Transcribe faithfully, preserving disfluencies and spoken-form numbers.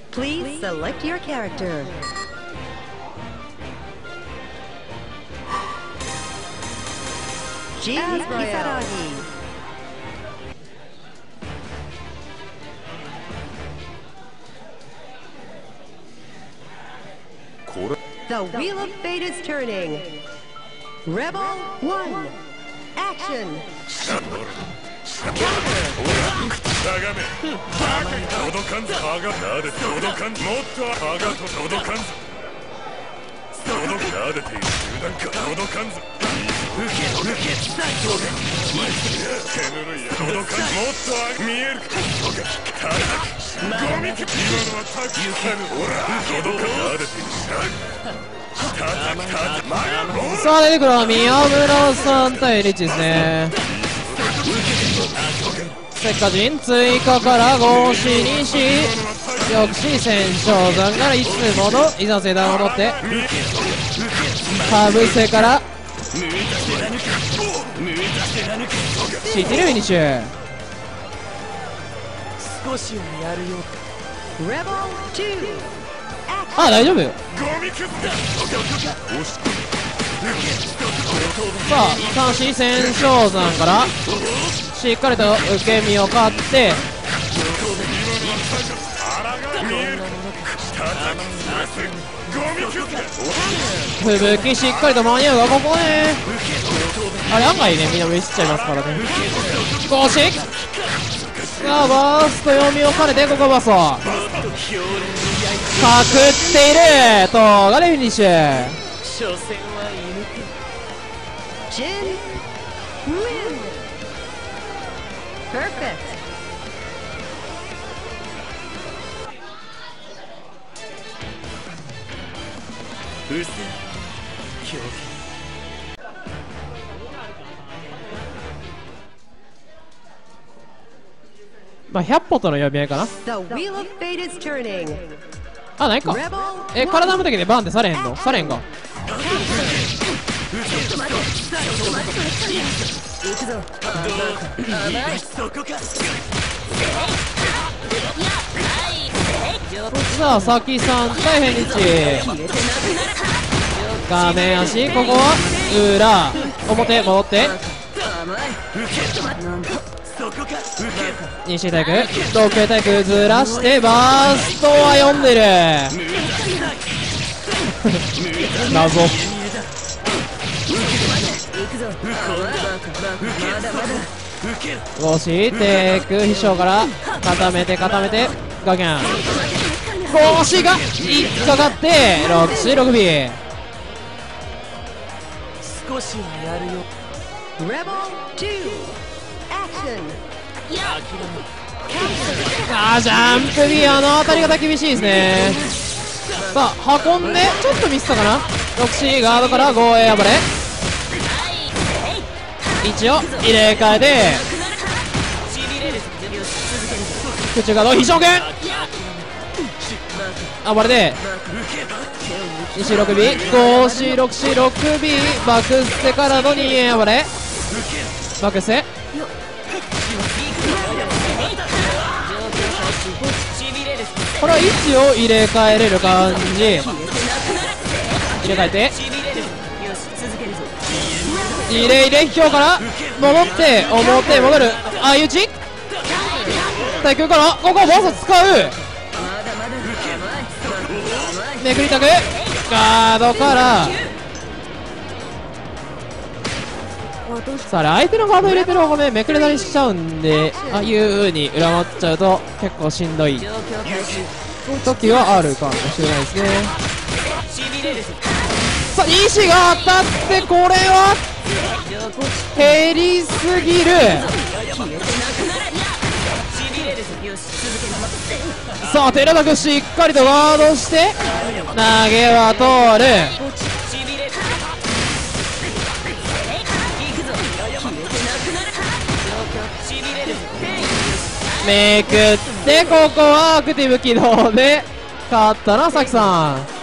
Please select your character. Jin Kisaragi. The Wheel of Fate is turning. Rebel one. Action. Counter. さあ出てくるのは宮村さん対リッチですね。せっか陣追加からごしにしよくし戦勝山からいつものいざ世代を戻ってかぶせからシティルフィニッシュ。 少しはやるよ。 あ、大丈夫。さあ三子戦勝山からしっかりと受け身を買って吹雪しっかりと間に合うがここね。あれ案外ねみんなミスっちゃいますからね。少しさあバースト読みを兼ねてここバストかくっているとがでフィニッシュ。 所詮は犬か。 Jin win. Perfect. うせ狂気。 まあひゃっぽとの読み合いかな。 The Wheel of Fate is turning. あ、ないか。え、体無敵でバンってされへんのされへんが。さあ、さきさん対変日画面足、ここは裏表戻って西体育同系体育ずらしてバーストは読んでる謎押していく必勝から固めて固めてガキャン押しが引っかかって ろくシーろくビー少しはやるよ。 Rebel two. Action. あージャンプビアの当たり方厳しいですね。さあ運んでちょっとミスったかな。 ろくシー ガードから ごエアバレ一応入れ替えて空中ガード必勝剣暴れて にシーろくビー ごシーろくシーろくビー バックステからのにエアバレバックステこれは位置を入れ替えれる感じ。入れ替えて入れ入れ秘境から戻って表戻る相打ち対空からここボス使うめくりたくガードからさあ相手のガード入れてる方がねめくれたりしちゃうんでああいう風に裏回っちゃうと結構しんどい時はあるかもしれないですね。さあ石が当たってこれは減りすぎる。さあ寺田君しっかりとガードして投げは通る。めくってここはアクティブ起動で勝ったなさきさん。